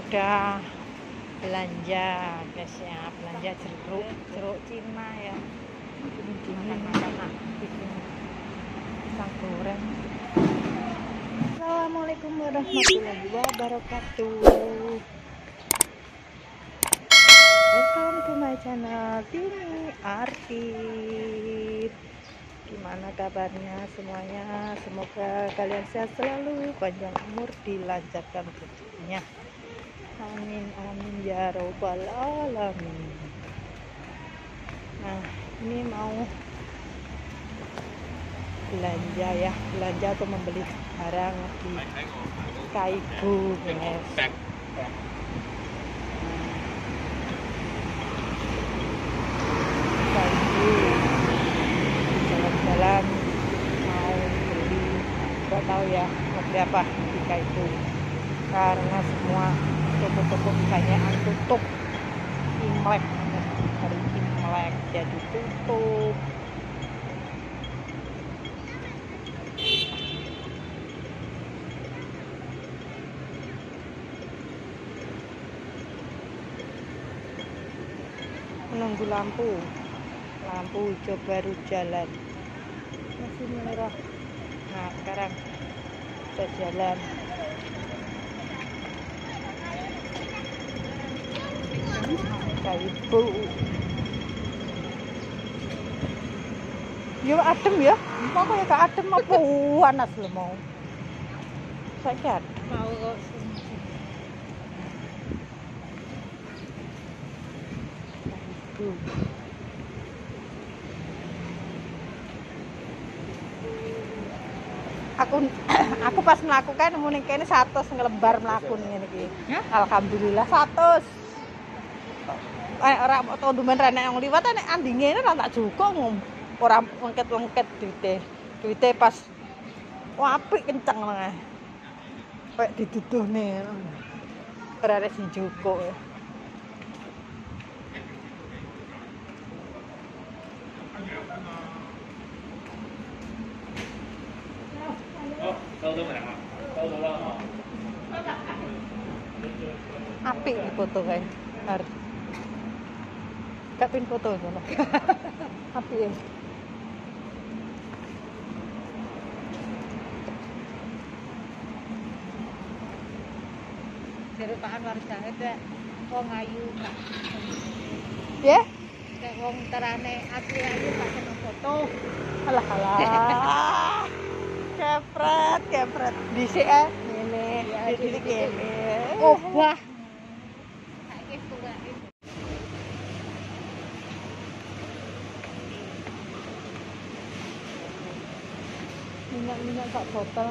udah belanja guys ya, belanja jeruk Cina ya, dingin makan bikin pisang goreng. Assalamualaikum warahmatullahi wabarakatuh. Welcome to my channel Tini Artif. Gimana kabarnya semuanya? Semoga kalian sehat selalu, panjang umur, dilancarkan rezekinya. Amin amin ya robbal alamin. Nah, ini mau belanja ya, belanja atau membeli barang di Kaibu guys. Kaibu, jalan-jalan mau beli, nggak tahu ya mau beli apa di Kaibu karena semua toko-toko kebanyakan tutup. Imlek, hari Imlek jadi tutup. Menunggu lampu hijau baru jalan, masih merah. Nah sekarang bisa jalan. Kaibu ya adem ya, mau kayak gak adem apa panas lo mau saya mau kok. Aku pas melakukan nemu ning kene 100 ngelebar mlaku ngene iki. Alhamdulillah 100. Ora tondumen renek yang liwat nek andinge ora tak jukung. Ora lengket-lengket duite pas apik kenceng nang. Kayak diduduhne. Ora arek sing jukuk. Apik foto kae. Gak pin foto ngono. Apik ya. Jare Pak Anwar Zahid rek wong ayu Kak. Ya? Nek wong terane asli ayu tak seneng foto. Alah. Kepret. Dhisik ngene, dhisik kene. Obah. Saiki tuwek. Minyak sak botol.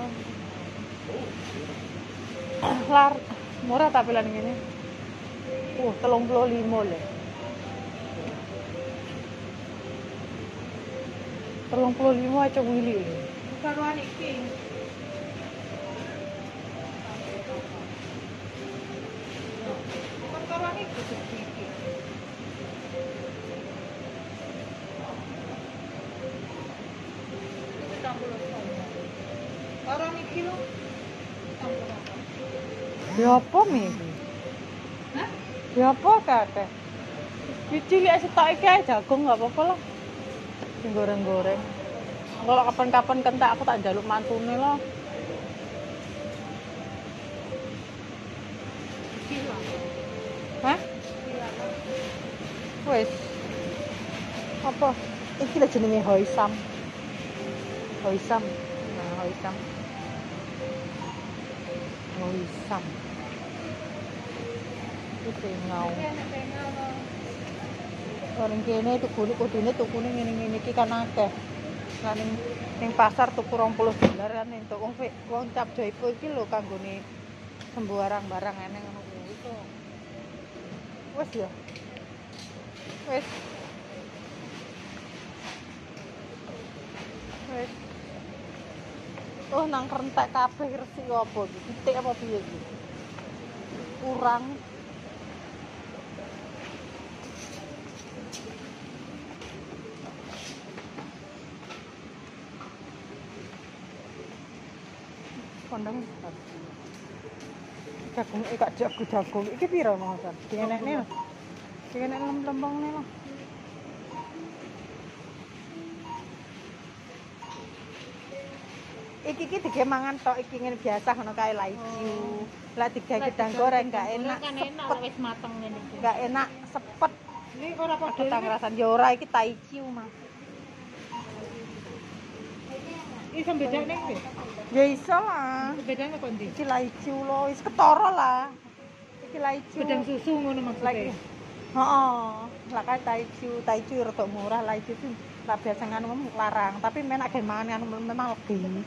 Lar murah tampilan ngene. 35 lho. 35 aja wili lho. Karuan iki. Karuan iki iki. Karuan iki lho. Ya apa mi? Hah? Ya apa kakek? Cilik setok iki ae jagung enggak apa-apa lah. Sing goreng-goreng. Kalau kapan-kapan kentak aku tak njaluk mantune loh. Hah? Wes. Apa? Iki lho jenenge hoisam. Nah, hoisam. Iki ngau. Orang kene kudune tukune ngene-ngene iki kan akeh. Lah ning pasar tuku $20 kan entuk wong cap Joypo iki lho kanggone sembarang barang eneng ngono kuwi to. Wes ya. Wes. Oh nang rentek kabeh resik apa iki? Titik apa piye iki? Kurang. Kondang Jagung gak jagung. Iki piro Mas? Dienekne lho. Dienek lempeng-lempeng lho. Iki dige mangan tok iki ngene biasa ngono kae laicu. Lah digawe gedang goreng gak enak. Kan enak lah wis mateng ngene iki. Gak enak sepet. Iki ora padha Tang rasan ya ora iki taiciu, Mas. iki bedane iki. Ya iso lah. Bedane kok ndi? Iki laicu lho, wis ketara lah. Iki laicu. Gedang susu ngono maksudnya. Heeh. Lah kae taiciu rada murah, laicu itu lah biasa nganu larang, tapi menak ge mangan anu memang lebih.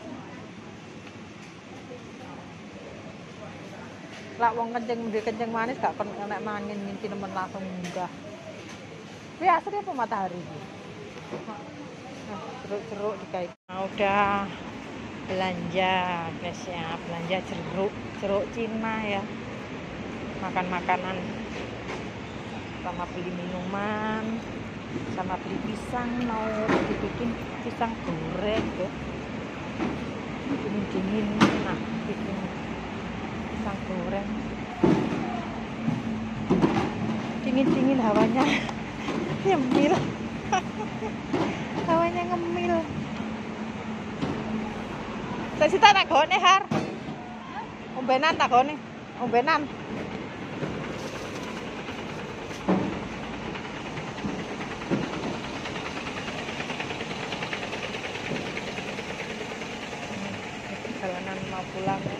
Lah wong kenceng manis gak kon nek mangin nginci nemen langsung munggah. Kuwi asli apa matahari iki? Jeruk-jeruk dikai. Udah belanja, guys ya, belanja jeruk Cina ya. Makan makanan sama beli minuman, sama beli pisang, mau dibikin pisang goreng ya. Dingin nah bikin pisang goreng. Dingin hawanya nyemil. Hawanya ngemil. Saya sita tak gone har. Ombenan tak gone. Ombenan. Perjalanan mau pulang ya.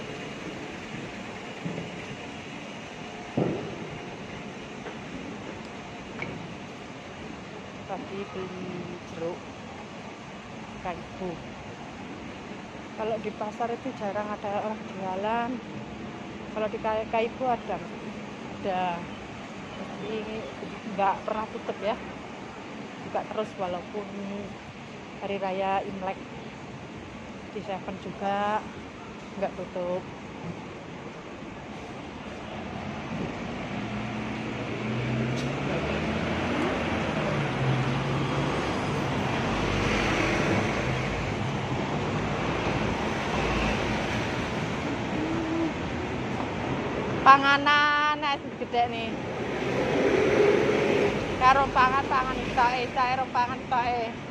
Tadi beli jeruk kaibu. Kalau di pasar itu jarang ada orang jualan. Kalau di kaibu ada. Jadi nggak pernah tutup ya. Buka terus walaupun hari raya Imlek. Di Seven juga nggak tutup. Panganan gede nih. Karo pangan tok cair pangan tok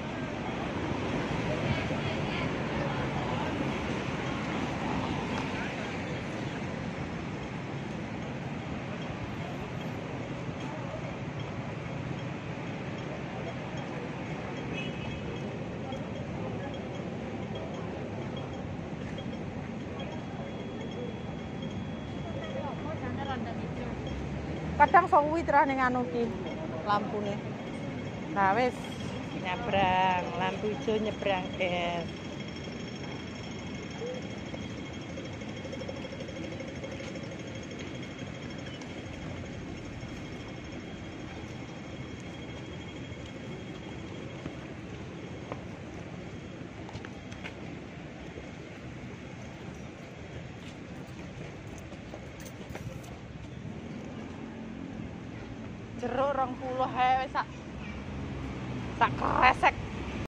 kadang suwi terus ning anu ki lampune. Nah wis nyebrang, lampu hijau nyebrang guys. Jeruk 20 wis sak kresek.